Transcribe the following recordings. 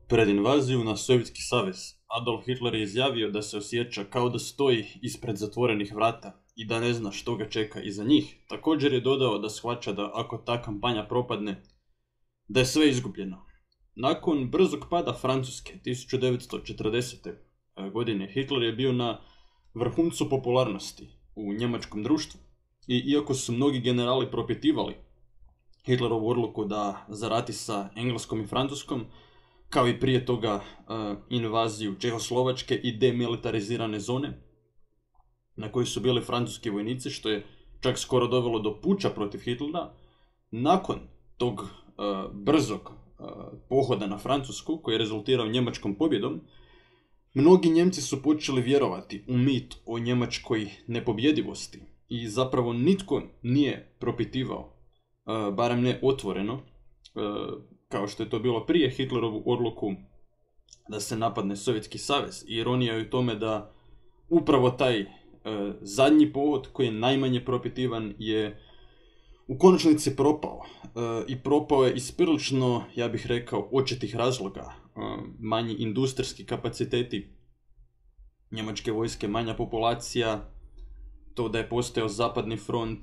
Pred invaziju na Sovjetski savez, Adolf Hitler je izjavio da se osjeća kao da stoji ispred zatvorenih vrata i da ne zna što ga čeka iza njih. Također je dodao da shvaća da ako ta kampanja propadne, da je sve izgubljeno. Nakon brzog pada Francuske 1940. godine, Hitler je bio na vrhuncu popularnosti u njemačkom društvu. I iako su mnogi generali propitivali Hitlerovu odluku da zarati sa Engleskom i Francuskom, kao i prije toga invaziju Čehoslovačke i demilitarizirane zone, na kojoj su bili francuski vojnici, što je čak skoro dovelo do puča protiv Hitlera, nakon tog brzog pohoda na Francusku, koji je rezultirao njemačkom pobjedom, mnogi Njemci su počeli vjerovati u mit o njemačkoj nepobjedivosti i zapravo nitko nije propitivao, barem ne otvoreno, kao što je to bilo prije, Hitlerovu odluku da se napadne Sovjetski savez. I ironija je u tome da upravo taj zadnji povod, koji je najmanje propitivan, je u konačnici propao. I propao je iz prilično, ja bih rekao, očitih razloga. Manji industrijski kapaciteti njemačke vojske, manja populacija, to da je postojao zapadni front,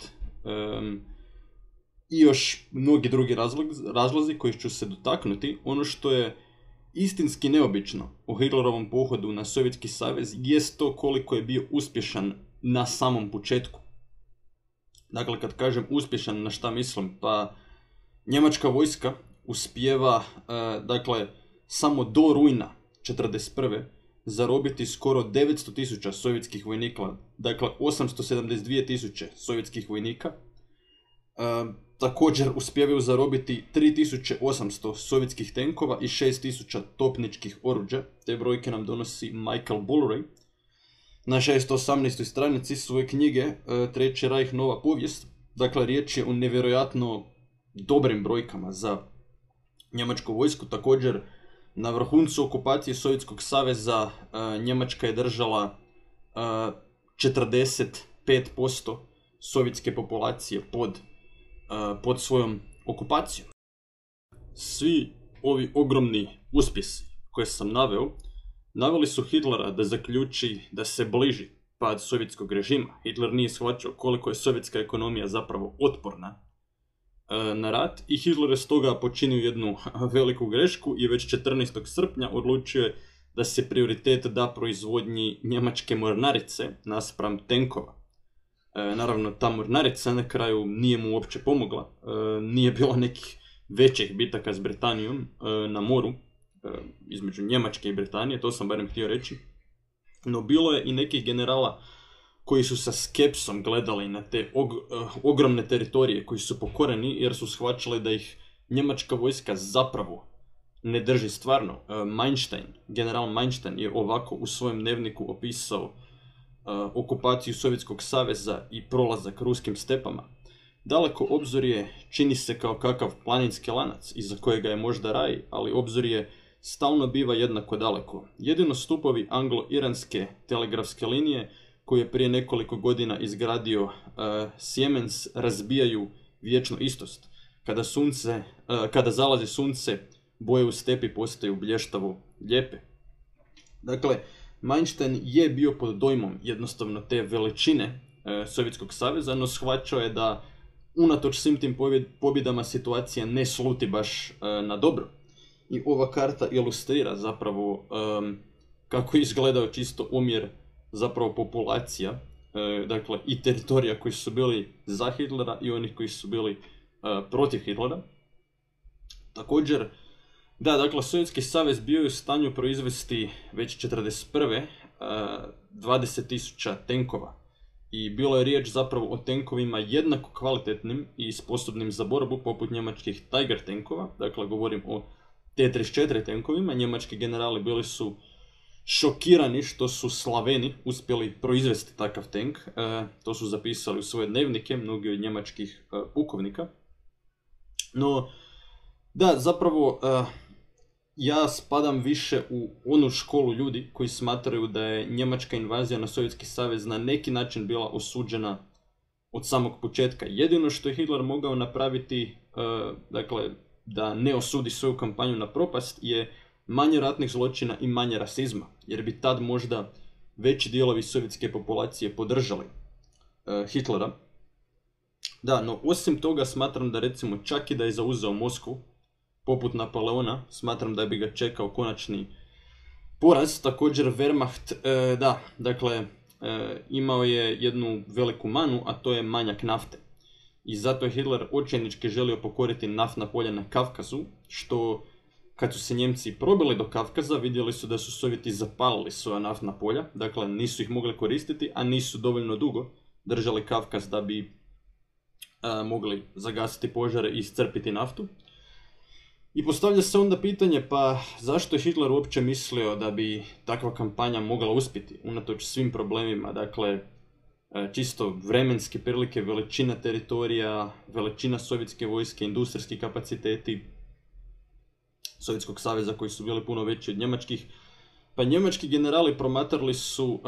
i još mnogi drugi razlozi koji ću se dotaknuti. Ono što je istinski neobično u Hitlerovom pohodu na Sovjetski savez jest to koliko je bio uspješan na samom početku. Dakle, kad kažem uspješan, na šta mislim? Pa njemačka vojska uspijeva, samo do rujna 1941. zarobiti skoro 900.000 sovjetskih vojnika, dakle 872.000 sovjetskih vojnika. Također uspijevaju zarobiti 3.800 sovjetskih tenkova i 6.000 topničkih oruđa. Te brojke nam donosi Michael Bullery na 618. stranici svoje knjige Treći rajh, nova povijest. Dakle, riječ je o nevjerojatno dobrim brojkama za njemačku vojsku. Također, na vrhuncu okupacije Sovjetskog saveza Njemačka je držala 45% sovjetske populacije pod svojom okupacijom. Svi ovi ogromni uspjesi koje sam naveli su Hitlera da zaključi da se bliži pad sovjetskog režima. Hitler nije shvaćao koliko je sovjetska ekonomija zapravo otporna na rat i Hitler je stoga počinio jednu veliku grešku i već 14. srpnja odlučio je da se prioritet da proizvodnji njemačke mornarice naspram tenkova. Naravno, ta mornarica na kraju nije mu uopće pomogla. Nije bilo nekih većih bitaka s Britanijom na moru, između Njemačke i Britanije, to sam barem htio reći. No bilo je i nekih generala koji su sa skepsom gledali na te ogromne teritorije koji su pokoreni, jer su shvaćali da ih njemačka vojska zapravo ne drži stvarno. General Manstein je ovako u svojem dnevniku opisao okupaciju Sovjetskog saveza i prolazak ruskim stepama. Daleko obzorje čini se kao kakav planinski lanac iza kojega je možda raj, ali obzorje stalno biva jednako daleko. Jedino stupovi anglo-iranske telegrafske linije koje je prije nekoliko godina izgradio Siemens razbijaju vječnu istost. Kada zalazi sunce, boje u stepi postaju blještavo lijepe. Dakle, Manstein je bio pod dojmom jednostavno te veličine Sovjetskog saveza, no shvaćao je da unatoč svim tim pobjedama situacija ne sluti baš na dobro. I ova karta ilustrira zapravo kako je izgledao čisto omjer zapravo populacija, dakle i teritorija koji su bili za Hitlera i onih koji su bili protiv Hitlera. Također, dakle, Sovjetski savez bio je u stanju proizvesti već 1941. 20.000 tenkova. I bilo je riječ zapravo o tenkovima jednako kvalitetnim i sposobnim za borbu poput njemačkih Tiger tenkova. Dakle, govorim o T-34 tenkovima. Njemački generali bili su šokirani što su Slaveni uspjeli proizvesti takav tank. To su zapisali u svoje dnevnike mnogi od njemačkih pukovnika. No, zapravo ja spadam više u onu školu ljudi koji smatraju da je njemačka invazija na Sovjetski savez na neki način bila osuđena od samog početka. Jedino što je Hitler mogao napraviti, da ne osudi svoju kampanju na propast, je manje ratnih zločina i manje rasizma, jer bi tad možda veći dijelovi sovjetske populacije podržali Hitlera. Da, no osim toga smatram da recimo čak i da je zauzeo Moskvu, poput Napoleona, smatram da bi ga čekao konačni poraz. Također Wehrmacht, imao je jednu veliku manu, a to je manjak nafte. I zato je Hitler očajnički želio pokoriti naftna polja na Kavkazu, što kad su se Njemci probili do Kavkaza, vidjeli su da su Sovjeti zapalili svoja naftna polja, dakle nisu ih mogli koristiti, a nisu dovoljno dugo držali Kavkaz da bi mogli zagasiti požare i iscrpiti naftu. I postavlja se onda pitanje, pa zašto je Hitler uopće mislio da bi takva kampanja mogla uspjeti, unatoč svim problemima, dakle, čisto vremenske prilike, veličina teritorija, veličina sovjetske vojske, industrijski kapaciteti Sovjetskog saveza koji su bili puno veći od njemačkih. Pa njemački generali promatrali su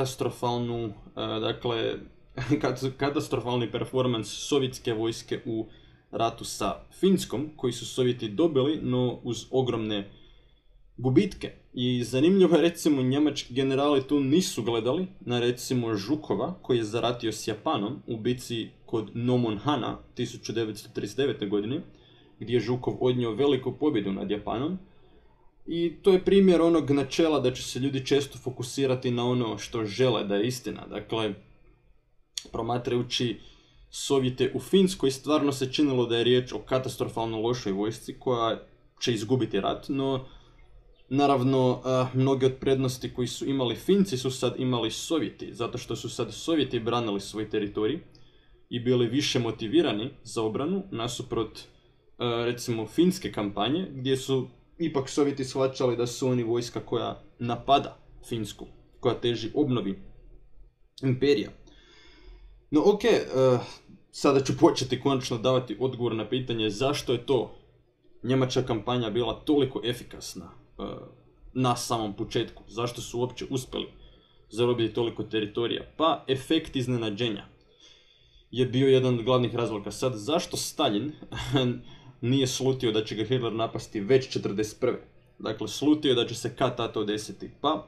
katastrofalni performans sovjetske vojske u ratu sa Finskom, koji su Sovjeti dobili, no uz ogromne gubitke. I zanimljivo je, recimo, njemački generali tu nisu gledali na recimo Žukova, koji je zaratio s Japanom u bici kod Nomonhana 1939. godine, gdje je Žukov odnio veliku pobjedu nad Japanom. I to je primjer onog načela da će se ljudi često fokusirati na ono što žele da je istina. Dakle, promatrajući Sovjete u Finskoj, stvarno se činilo da je riječ o katastrofalno lošoj vojsci koja će izgubiti rat, no naravno mnoge od prednosti koji su imali Finci su sad imali Sovjeti, zato što su sad Sovjeti branili svoj teritorij i bili više motivirani za obranu nasuprot recimo finske kampanje, gdje su ipak Sovjeti shvaćali da su oni vojska koja napada Finsku, koja teži obnovi imperija. No ok, sada ću početi konačno davati odgovor na pitanje zašto je to njemačka kampanja bila toliko efikasna na samom početku. Zašto su uopće uspjeli zarobiti toliko teritorija? Pa efekt iznenađenja je bio jedan od glavnih razloga. Sad, zašto Stalin nije slutio da će ga Hitler napasti već 1941. Dakle, slutio je da će se kad-tad to desiti. Pa,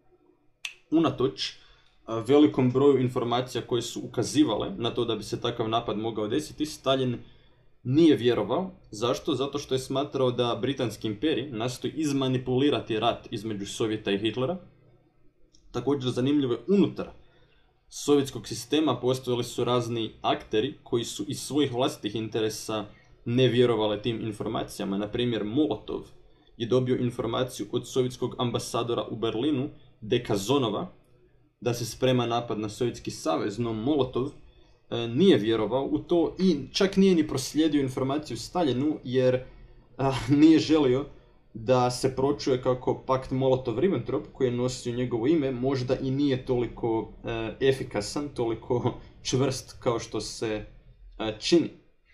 unatoč velikom broju informacija koje su ukazivale na to da bi se takav napad mogao desiti, Stalin nije vjerovao. Zašto? Zato što je smatrao da Britanski imperij nastoji izmanipulirati rat između Sovjeta i Hitlera. Također zanimljivo je, unutar sovjetskog sistema postojali su razni akteri koji su iz svojih vlastitih interesa ne vjerovali tim informacijama. Na primjer, Molotov je dobio informaciju od sovjetskog ambasadora u Berlinu, Dekazonova, da se sprema napad na Sovjetski savez, no Molotov nije vjerovao u to i čak nije ni proslijedio informaciju Staljinu, jer nije želio da se pročuje kako pakt Molotov-Ribbentrop, koji je nosio njegovo ime, možda i nije toliko efikasan, toliko čvrst kao što se čini.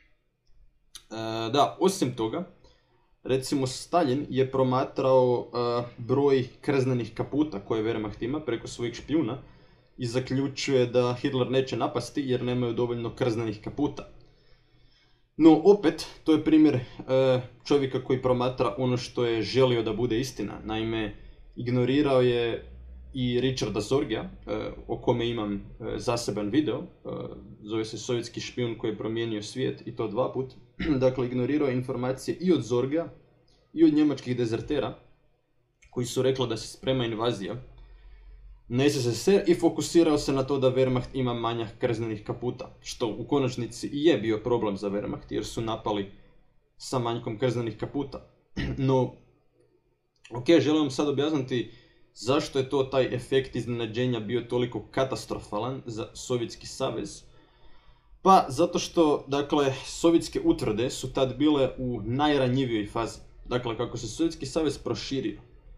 Da, osim toga, recimo Stalin je promatrao broj krznanih kaputa koje Wehrmacht ima preko svojih špijuna i zaključuje da Hitler neće napasti jer nemaju dovoljno krznanih kaputa. No opet, to je primjer čovjeka koji promatra ono što je želio da bude istina. Naime, ignorirao je i Richarda Zorgija, o kome imam zaseban video, zove se Sovjetski špijun koji je promijenio svijet, i to 2 puta. Dakle, ignorirao je informacije i od Zorgija i od njemačkih dezertera koji su rekli da se sprema invazija na SSSR i fokusirao se na to da Wehrmacht ima manjak krznanih kaputa, što u konačnici i je bio problem za Wehrmacht jer su napali sa manjkom krznanih kaputa. No, ok, želim vam sad objasniti zašto je to taj efekt iznenađenja bio toliko katastrofalan za Sovjetski savez. Pa zato što, dakle, sovjetske utvrde su tad bile u najranjivijoj fazi. Dakle, kako se Sovjetski savez proširio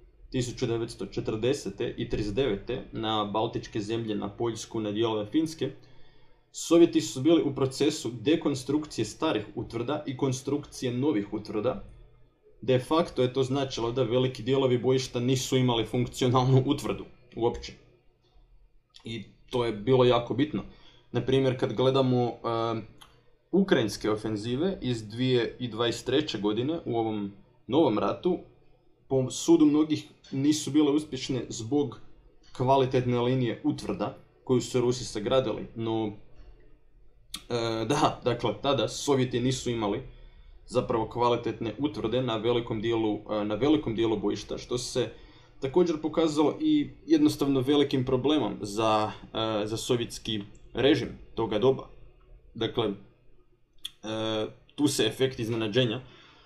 1940. i 1939. na Baltičke zemlje, na Poljsku, na dijelove Finske, Sovjeti su bili u procesu dekonstrukcije starih utvrda i konstrukcije novih utvrda. De facto je to značilo da veliki dijelovi bojišta nisu imali funkcionalnu utvrdu uopće. I to je bilo jako bitno. Naprimjer, kad gledamo ukrajinske ofenzive iz 2023. godine u ovom novom ratu, po sudu mnogih nisu bile uspješne zbog kvalitetne linije utvrda koju su Rusi sagradili, no da, dakle, tada Sovjeti nisu imali zapravo kvalitetne utvrde na velikom dijelu bojišta, što se također pokazalo i jednostavno velikim problemom za sovjetski režim toga doba. Dakle, tu se efekt iznenađenja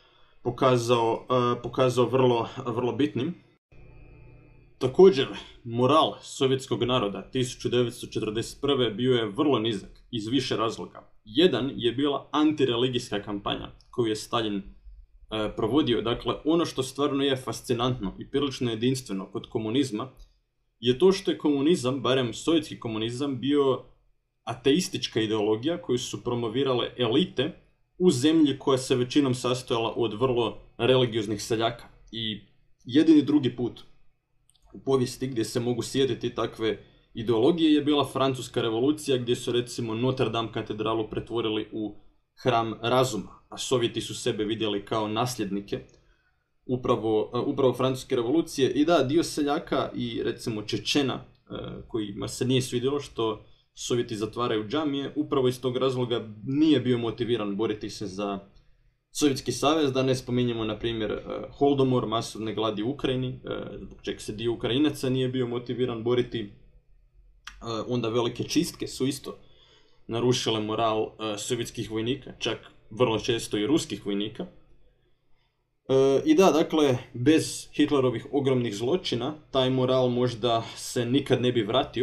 pokazao vrlo bitnim. Također, moral sovjetskog naroda 1941. bio je vrlo nizak iz više razloga. Jedan je bila antireligijska kampanja koju je Stalin provodio. Dakle, ono što stvarno je fascinantno i prilično jedinstveno kod komunizma je to što je komunizam, barem sovjetski komunizam, bio ateistička ideologija koju su promovirale elite u zemlji koja se većinom sastojala od vrlo religioznih seljaka. I jedini drugi put u povijesti gdje se mogu sjetiti takve ideologije je bila Francuska revolucija, gdje su recimo Notre Dame katedralu pretvorili u hram razuma, a Sovjeti su sebe vidjeli kao nasljednike upravo Francuske revolucije. I da, dio seljaka i recimo Čečena, kojima se nije svidjelo što Sovjeti zatvaraju džamije, upravo iz tog razloga nije bio motiviran boriti se za Sovjetski savez, da ne spominjemo na primjer Holodomor, masovne gladi u Ukrajini, zbog čega se dio Ukrajinaca nije bio motiviran boriti. Onda velike čistke su isto narušile moral sovjetskih vojnika, čak vrlo često i ruskih vojnika. I da, dakle, bez Hitlerovih ogromnih zločina, taj moral možda se nikad ne bi vratio.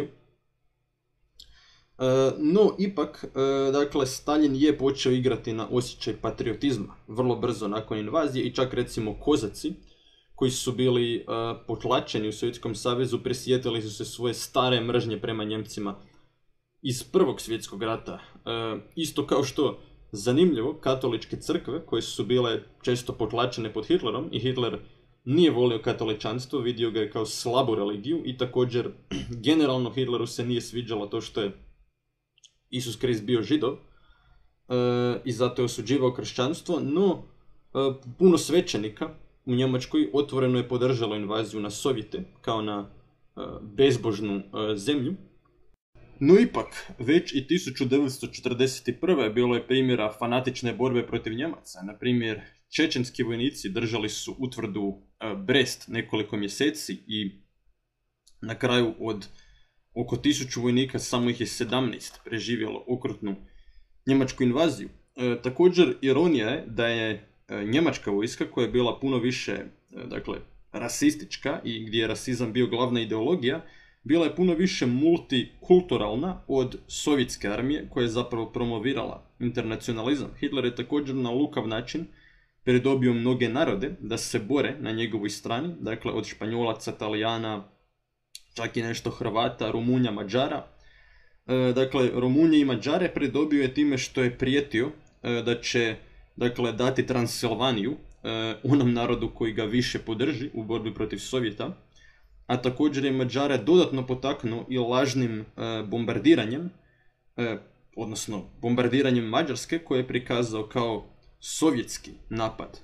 No, ipak, dakle, Stalin je počeo igrati na osjećaj patriotizma vrlo brzo nakon invazije i čak recimo kozaci koji su bili potlačeni u Sovjetskom savezu prisjetili su se svoje stare mržnje prema Njemcima iz Prvog svjetskog rata. Isto kao što, zanimljivo, katoličke crkve koje su bile često potlačene pod Hitlerom i Hitler nije volio katoličanstvo, vidio ga je kao slabu religiju i također generalno Hitleru se nije sviđalo to što je Isus Krist bio Židov i zato je osuđivao kršćanstvo, no puno svećenika u Njemačkoj otvoreno je podržalo invaziju na Sovjete kao na bezbožnu zemlju. No ipak, već i 1941. bilo je primjera fanatične borbe protiv Njemaca. Na primjer, čečenski vojnici držali su utvrdu Brest nekoliko mjeseci i na kraju od oko 1000 vojnika samo ih je 17 preživjelo okrutnu njemačku invaziju. Također, ironija je da je njemačka vojska, koja je bila puno više rasistička i gdje je rasizam bio glavna ideologija, bila je puno više multikulturalna od sovjetske armije, koja je zapravo promovirala internacionalizam. Hitler je također na lukav način pridobio mnoge narode da se bore na njegovoj strani, dakle od Španjolaca, Talijana, čak i nešto Hrvata, Rumunja, Mađara. Dakle, Rumunje i Mađare pridobio je time što je prijetio da će dati Transilvaniju onom narodu koji ga više podrži u borbi protiv Sovjeta, a također je Mađare dodatno potaknuo i lažnim bombardiranjem, odnosno bombardiranjem Mađarske, koje je prikazao kao sovjetski napad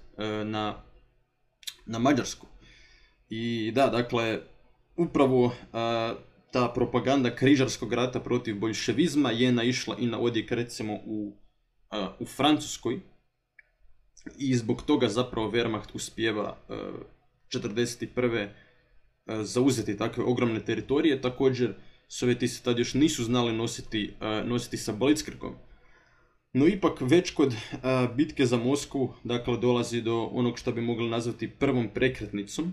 na Mađarsku. I da, dakle, upravo ta propaganda križarskog rata protiv boljševizma je naišla i na odjek recimo u Francuskoj i zbog toga zapravo Wehrmacht uspijeva 1941. Zauzeti takve ogromne teritorije. Također, Sovjeti se tad još nisu znali nositi sa Blitzkriegom. No ipak već kod bitke za Moskvu, dakle, dolazi do onog što bi mogli nazvati prvom prekretnicom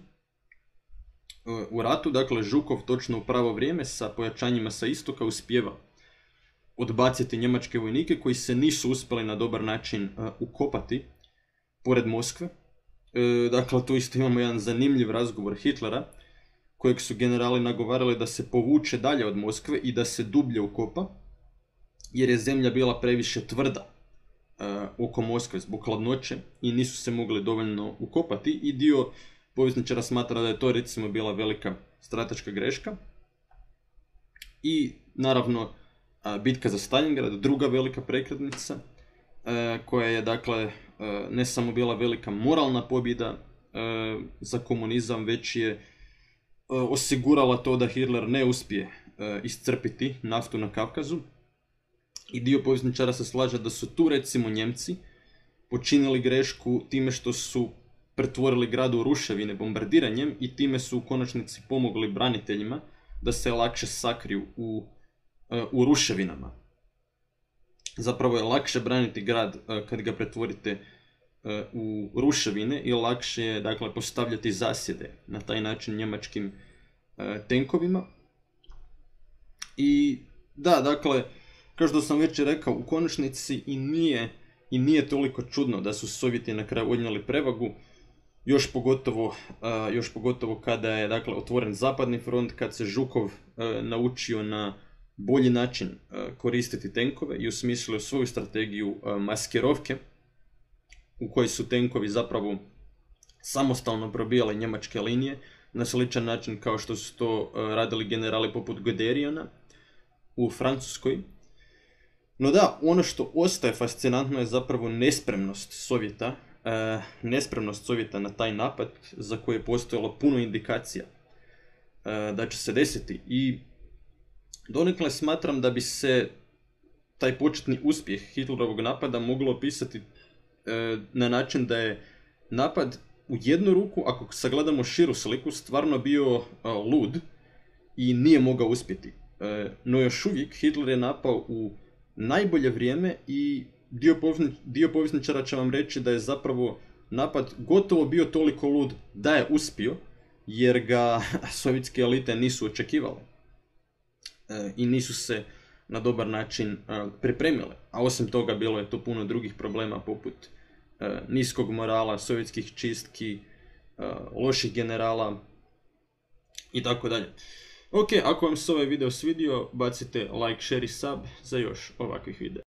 u ratu. Dakle, Žukov točno u pravo vrijeme sa pojačanjima sa istoka uspijeva odbaciti njemačke vojnike koji se nisu uspjeli na dobar način ukopati pored Moskve. Dakle, tu isto imamo jedan zanimljiv razgovor Hitlera, kojeg su generali nagovarali da se povuče dalje od Moskve i da se dublje ukopa, jer je zemlja bila previše tvrda oko Moskve zbog hladnoće i nisu se mogli dovoljno ukopati, i dio povjesničara smatra da je to recimo bila velika strateška greška. I naravno bitka za Stalingrad, druga velika prekretnica, koja je dakle ne samo bila velika moralna pobjeda za komunizam, već je osigurala to da Hitler ne uspije iscrpiti naftu na Kavkazu. I dio povjesničara se slaže da su tu recimo Njemci počinili grešku time što su pretvorili grad u ruševine bombardiranjem i time su u konačnici pomogli braniteljima da se lakše sakriju u ruševinama. Zapravo je lakše braniti grad kad ga pretvorite u ruševine i lakše je, dakle, postavljati zasjede na taj način njemačkim tenkovima. I da, dakle, kao što sam već rekao, u konačnici i nije toliko čudno da su Sovjeti na kraju odnijeli prevagu, još pogotovo kada je, dakle, otvoren zapadni front, kad se Žukov naučio na bolji način koristiti tenkove i osmislio svoju strategiju maskirovke, u kojoj su tenkovi zapravo samostalno probijali njemačke linije na sličan način kao što su to radili generali poput Guderiana u Francuskoj. No da, ono što ostaje fascinantno je zapravo nespremnost Sovjeta na taj napad, za koje je postojalo puno indikacija da će se desiti. I donekle smatram da bi se taj početni uspjeh Hitlerovog napada moglo opisati na način da je napad u jednu ruku, ako sagledamo širu sliku, stvarno bio lud i nije mogao uspjeti. No još uvijek Hitler je napao u najbolje vrijeme i dio povjesničara će vam reći da je zapravo napad gotovo bio toliko lud da je uspio, jer ga sovjetske elite nisu očekivale i nisu se na dobar način pripremile. A osim toga bilo je to puno drugih problema poput niskog morala, sovjetskih čistki, loših generala i tako dalje. Ok, ako vam se ovaj video svidio, bacite like, share i sub za još ovakvih videa.